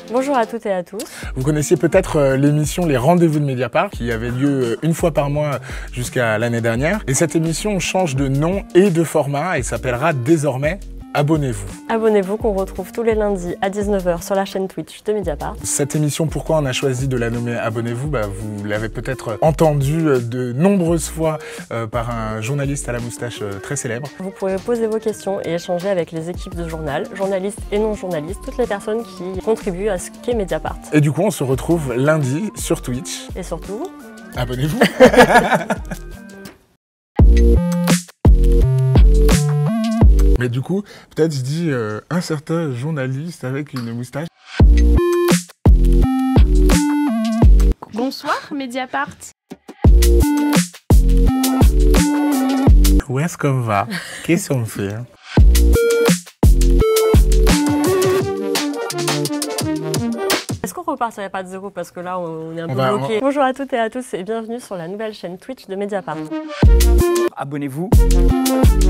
Bonjour à toutes et à tous. Vous connaissiez peut-être l'émission Les Rendez-vous de Mediapart qui avait lieu une fois par mois jusqu'à l'année dernière. Et cette émission change de nom et de format et s'appellera désormais Abonnez-vous. Abonnez-vous qu'on retrouve tous les lundis à 19 h sur la chaîne Twitch de Mediapart. Cette émission, pourquoi on a choisi de la nommer Abonnez-vous? Vous l'avez peut-être entendu de nombreuses fois par un journaliste à la moustache très célèbre. Vous pourrez poser vos questions et échanger avec les équipes de journal, journalistes et non journalistes, toutes les personnes qui contribuent à ce qu'est Mediapart. Et du coup, on se retrouve lundi sur Twitch. Et surtout, abonnez-vous. Mais du coup, peut-être je dis un certain journaliste avec une moustache. Bonsoir Mediapart. Où est-ce qu'on va? Qu'est-ce qu'on fait? est-ce qu'on repartirait pas de zéro parce que là on est un peu bloqué. Bonjour à toutes et à tous et bienvenue sur la nouvelle chaîne Twitch de Mediapart. Abonnez-vous.